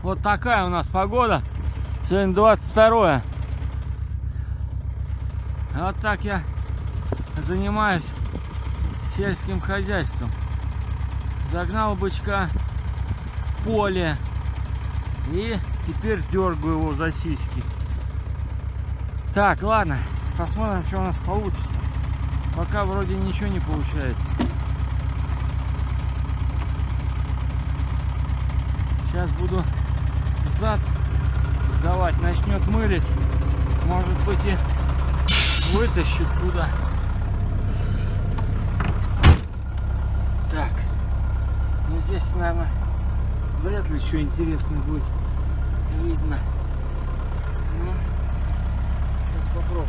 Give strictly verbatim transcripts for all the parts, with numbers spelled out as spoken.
Вот такая у нас погода. Сегодня двадцать второе. Вот так я занимаюсь сельским хозяйством. Загнал бычка в поле и теперь дергаю его за сиськи. Так, ладно, посмотрим, что у нас получится. Пока вроде ничего не получается. Сейчас буду зад сдавать, начнет мылить, может быть и вытащит туда. Так, ну здесь, наверное, вряд ли что интересное будет видно. Ну, сейчас попробуем.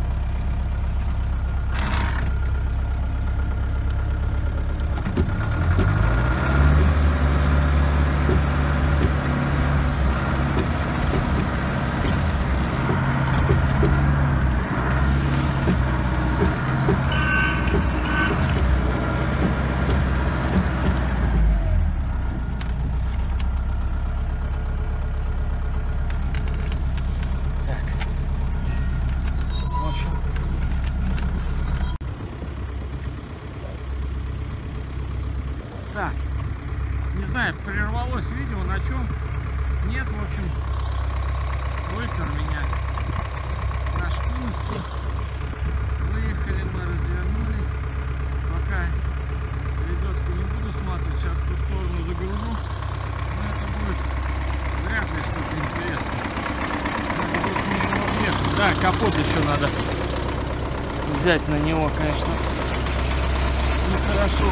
Так, не знаю, прервалось видео, на чем нет, в общем, выпер меня на шпунке. Выехали мы, развернулись. Пока лебедку не буду сматывать, сейчас в ту сторону загружу. Но это будет вряд ли что-то интересное. Надо будет на него въехать. Да, капот еще надо взять на него, конечно. Нехорошо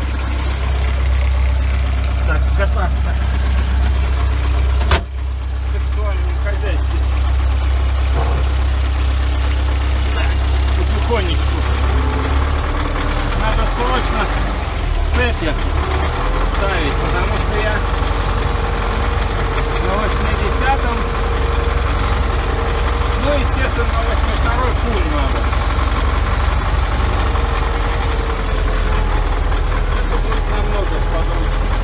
так кататься в сексуальном хозяйстве. Так, потихонечку. Надо срочно цепи ставить, потому что я на восьмидесятом, ну, естественно, на восемьдесят второй пуль надо. Это будет намного сподручнее.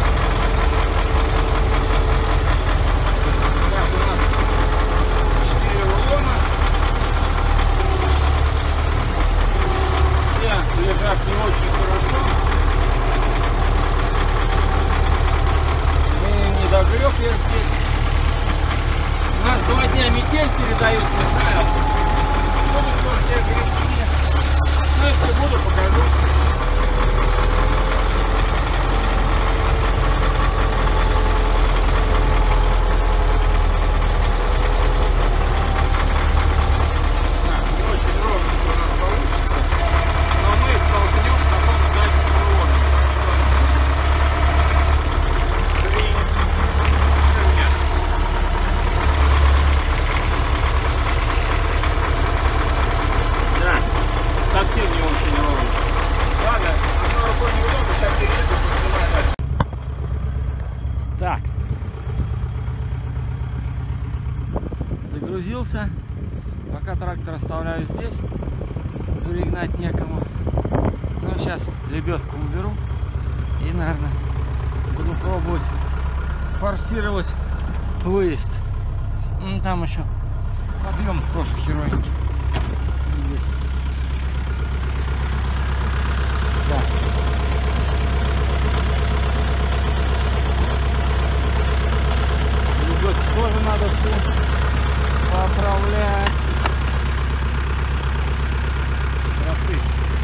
Лежат не очень хорошо. И не догреб я здесь. У нас два дня метель передают, не знаю. Буду что где гребсти. Ну, если буду, покажу. Так, загрузился, пока трактор оставляю здесь, перегнать некому. Ну, сейчас лебедку уберу и, наверное, буду пробовать форсировать выезд. Ну, там еще подъем тоже херовенький. Так. Тоже надо все поправлять. Тросы.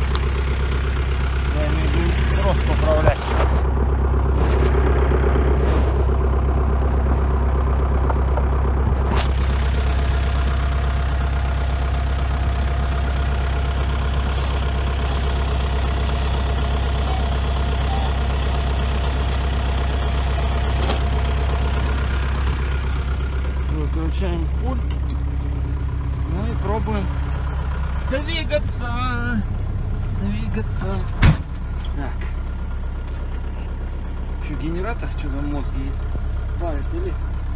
Я имею в виду просто поправлять. Включаем пульт, ну и пробуем двигаться, двигаться. Так, что, генератор что-то в мозге парит или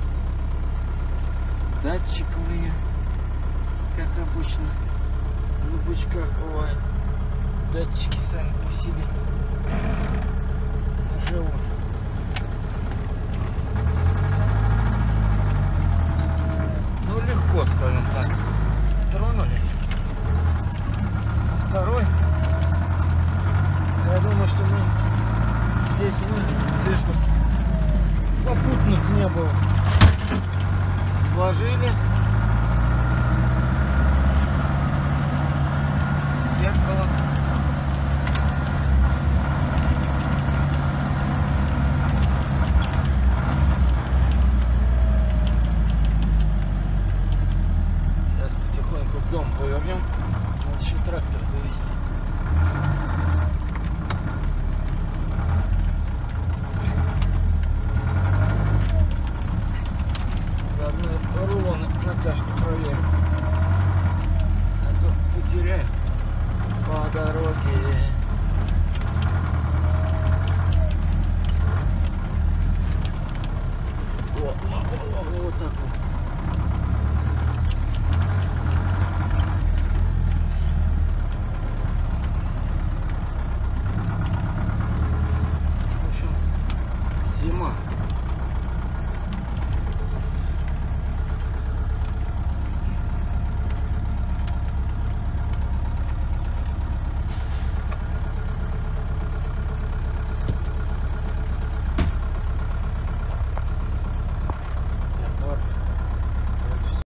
датчиковые, как обычно на бычках бывает. Датчики сами по себе живут. здесь вылили, чтобы попутных не было. Сложили. Зеркало.